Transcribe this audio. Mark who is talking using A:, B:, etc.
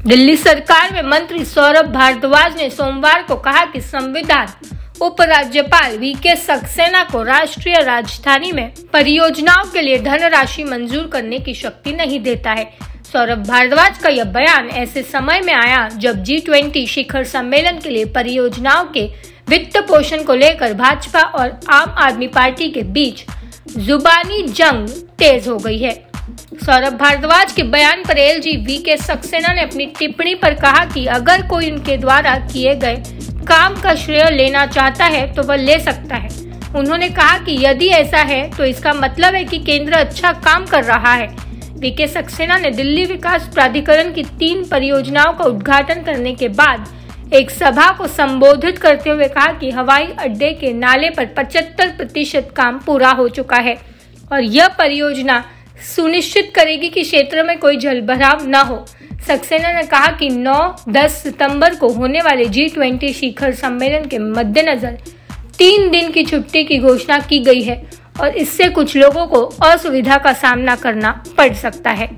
A: दिल्ली सरकार में मंत्री सौरभ भारद्वाज ने सोमवार को कहा कि संविधान उपराज्यपाल वीके सक्सेना को राष्ट्रीय राजधानी में परियोजनाओं के लिए धनराशि मंजूर करने की शक्ति नहीं देता है। सौरभ भारद्वाज का यह बयान ऐसे समय में आया जब G20 शिखर सम्मेलन के लिए परियोजनाओं के वित्त पोषण को लेकर भाजपा और आम आदमी पार्टी के बीच जुबानी जंग तेज हो गई है। सौरभ भारद्वाज के बयान पर एलजी वीके सक्सेना ने अपनी टिप्पणी पर कहा कि अगर कोई उनके द्वारा किए गए काम का श्रेय लेना चाहता है तो वह ले सकता है। उन्होंने कहा कि यदि ऐसा है तो इसका मतलब है कि केंद्र अच्छा काम कर रहा है। वीके सक्सेना ने दिल्ली विकास प्राधिकरण की 3 परियोजनाओं का उद्घाटन करने के बाद एक सभा को संबोधित करते हुए कहा कि हवाई अड्डे के नाले पर 75% काम पूरा हो चुका है और यह परियोजना सुनिश्चित करेगी कि क्षेत्र में कोई जलभराव न हो। सक्सेना ने कहा कि 9-10 सितंबर को होने वाले G20 शिखर सम्मेलन के मद्देनजर 3 दिन की छुट्टी की घोषणा की गई है और इससे कुछ लोगों को असुविधा का सामना करना पड़ सकता है।